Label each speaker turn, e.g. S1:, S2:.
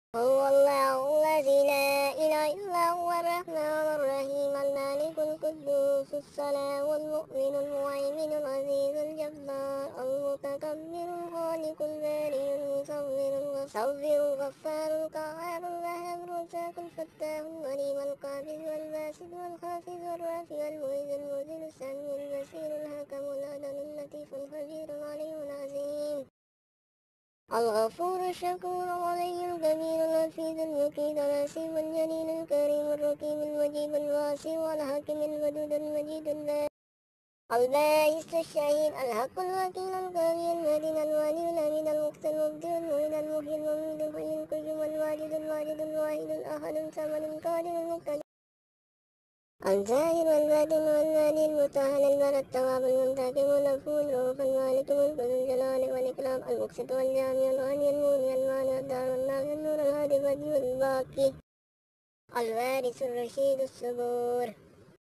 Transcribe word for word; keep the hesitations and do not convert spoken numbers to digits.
S1: هو الله الذي لا إله إلا هو الرحمن الرحيم المالك القدوس السلام المؤمن المهيمن العزيز الجبار المتكبر الخالق البارئ المصور المصور الغفار القهار الوهاب الرزاق الفتاح الغنيم القابض والباسط والخافض والرافع المعز المذل السميع البصير الحكم العدل اللطيف الخبير العلي العظيم الغفور الشكور الغني الكبير الحفيظ المقيت الحسيب الجليل الكريم الرقيب المجيب الواسع الحكيم الودود المجيد الباعث الشهيد الحق الوكيل القوي المتين الولي الأمين المقتل المبدع المعيد المحيي المميت الحي القيوم الواجد الواجد الواحد الأحد الصمد القادر المقتدر الظاهر والباطن والمالي المتأهل البر التواب المنتقم العفو الرؤوف المالك ملك ذو الجلال والإكرام المقسط والجامع الغني المغني المانع الدار والنافع النور الهادي البديع الباقي الوارث الرشيد الصبور